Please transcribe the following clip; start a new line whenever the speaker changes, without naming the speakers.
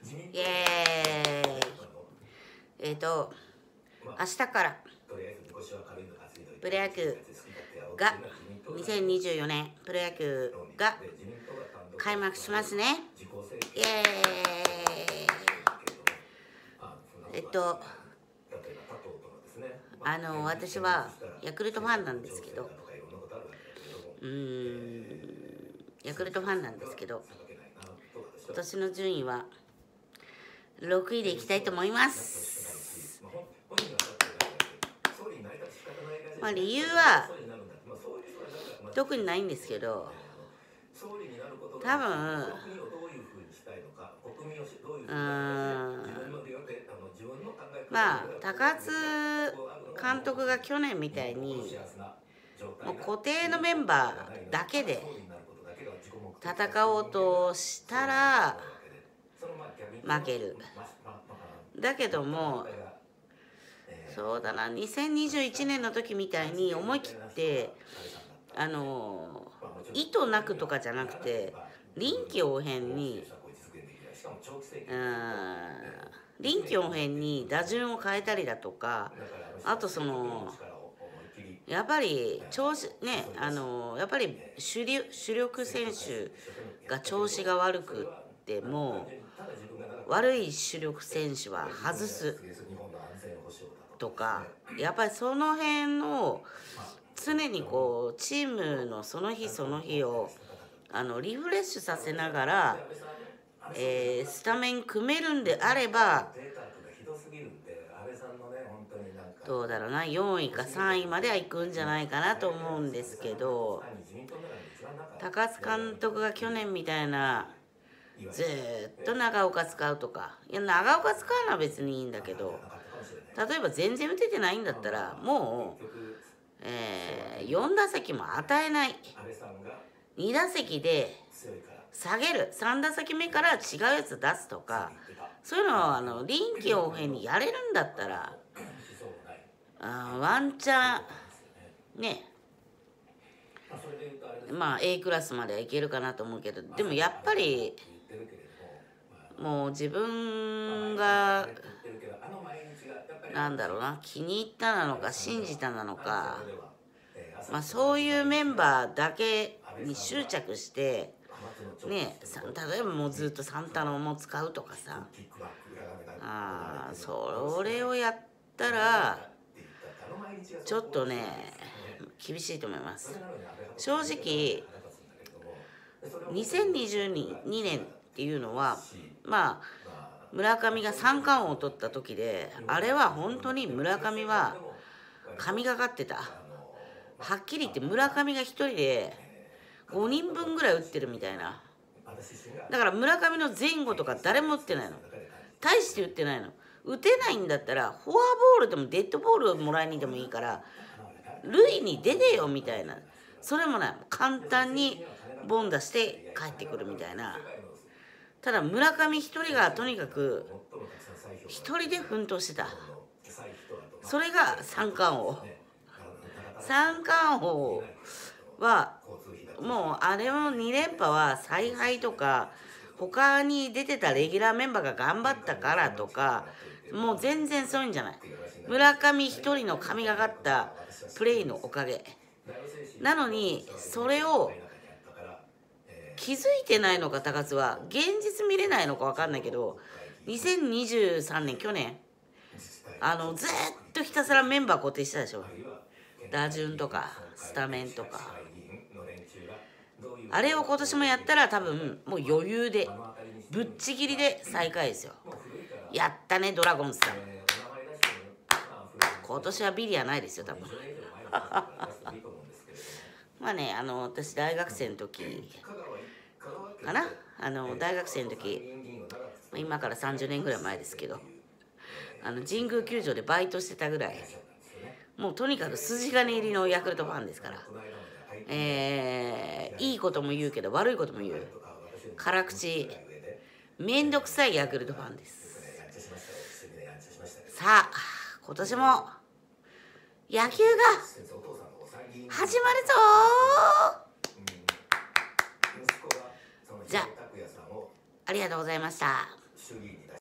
イエーイ。明日からプロ野球が2024年プロ野球が開幕しますね。イエーイ。私はヤクルトファンなんですけど、ヤクルトファンなんですけど、今年の順位は6位でいきたいと思います。理由は特にないんですけど、多分高津監督が去年みたいにもう固定のメンバーだけで戦おうとしたら負ける。だけどもそうだな、2021年の時みたいに思い切って意図なくとかじゃなくて臨機応変に打順を変えたりだとか、あとやっぱり調子ね、やっぱり主力選手が調子が悪くっても悪い主力選手は外すとか、やっぱりその辺を常にチームのその日その日をリフレッシュさせながら、スタメン組めるんであればどうだろうな、4位か3位までは行くんじゃないかなと思うんですけど、高津監督が去年みたいなずっと長岡使うとか、いや長岡使うのは別にいいんだけど、例えば全然打ててないんだったらもう、4打席も与えない、2打席で下げる、3打席目から違うやつ出すとか、そういうのを臨機応変にやれるんだったらワンチャンね、A クラスまではいけるかなと思うけど、でもやっぱりもう自分がなんだろうな、気に入ったなのか信じたなのか、そういうメンバーだけに執着してね、例えばもうずっとサンタナも使うとかさ、それをやったらちょっとね厳しいと思います。正直2022年っていうのは村上が三冠王を取った時で、あれは本当に村上は神がかってた。はっきり言って村上が一人で5人分ぐらい打ってるみたいな。だから村上の前後とか誰も打ってないの。大して打ってないの。打てないんだったらフォアボールでもデッドボールをもらいにでもいいから塁に出てよみたいな。それもね、簡単にボン出して帰ってくるみたいな。ただ村上一人がとにかく一人で奮闘してた。それが三冠王。三冠王はもうあれの2連覇は采配とか他に出てたレギュラーメンバーが頑張ったからとか、もう全然そういうんじゃない。村上一人の神がかったプレーのおかげなのに、それを気づいてないのか高津は、現実見れないのか分かんないけど、2023年去年ずっとひたすらメンバー固定したでしょ。打順とかスタメンとか、あれを今年もやったら多分もう余裕でぶっちぎりで最下位ですよ。やったねドラゴンズさん。今年はビリはないですよ多分。私大学生の時かな、大学生の時、今から30年ぐらい前ですけど、神宮球場でバイトしてたぐらい、もうとにかく筋金入りのヤクルトファンですから、いいことも言うけど悪いことも言う、辛口めんどくさいヤクルトファンです。さあ今年も野球が始まるぞー。じゃあありがとうございました。